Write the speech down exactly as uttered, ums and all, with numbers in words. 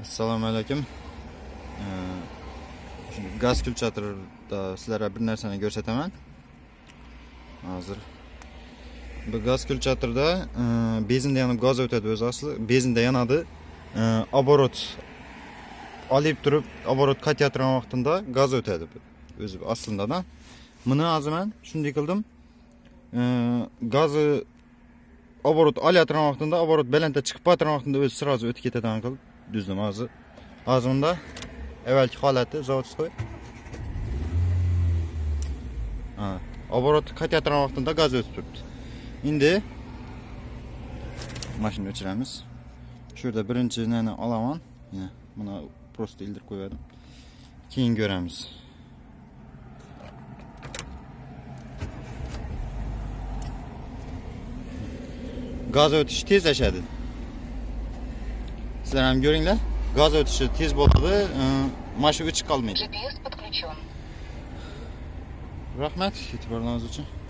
Assalomu alaykum. Şimdi gaz külchatirda sizlarga bir narsani ko'rsataman. Hozir bu gaz külchatirda bezinda yanib gaz o'tadi o'zi asli. Bezinda yanadi. Оборот olib turib, оборот qaytayotgan vaqtida gaz o'tadi o'zi aslida da. Buni hozir men shunday qildim. Gazi оборот olayotgan vaqtida, оборот balandga chiqib ketgan vaqtida o'zi sразу o'tib ketadigan qilib düzdüm hozir. Hozir bunda evvelki holati zavodskoy. Ha, оборот qaytayotgan vaqtida gaz o'tib turibdi. Endi mashina o'chiramiz. Şurada birinchi neni olaman. Yine buna prosta ildirib qo'ydim. Keyin ko'ramiz. Gaz o'tishi tezlashadi. Sizlar ham ko'ringlar. Gaz o'tishi tez bo'ladi, mashina o'chib qolmaydi. G P S подключен. Rahmat, e'tiborlaringiz uchun.